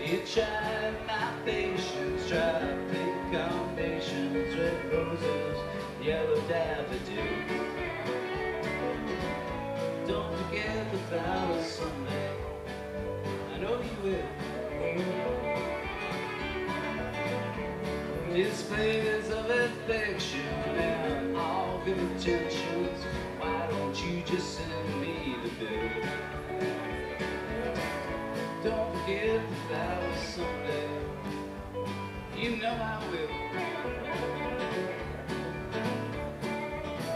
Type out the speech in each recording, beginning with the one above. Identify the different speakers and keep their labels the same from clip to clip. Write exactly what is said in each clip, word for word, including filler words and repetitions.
Speaker 1: You try my patience, try pink carnations, red roses, yellow daffodils. Don't forget the flowers someday, I know you will. Displays of affection and all good intentions, why don't you just send me the bill? Don't forget the flowers someday, you know I will.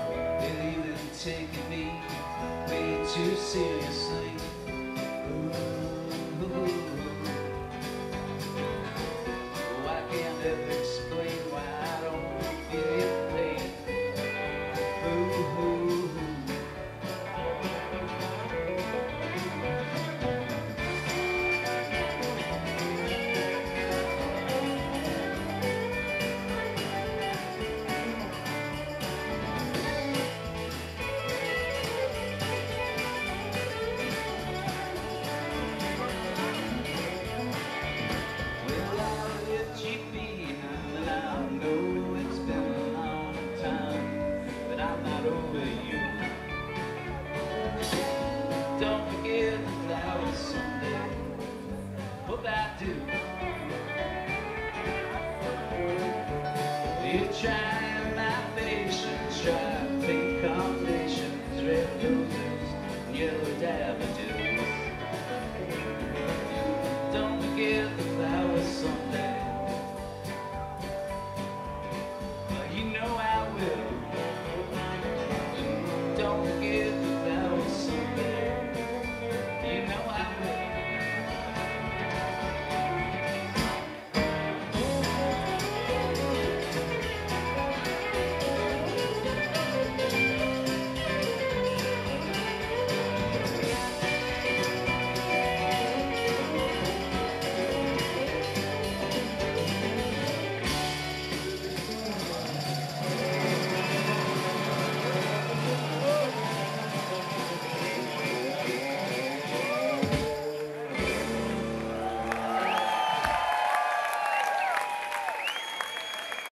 Speaker 1: Lately you've been taking me way too seriously. Ooh.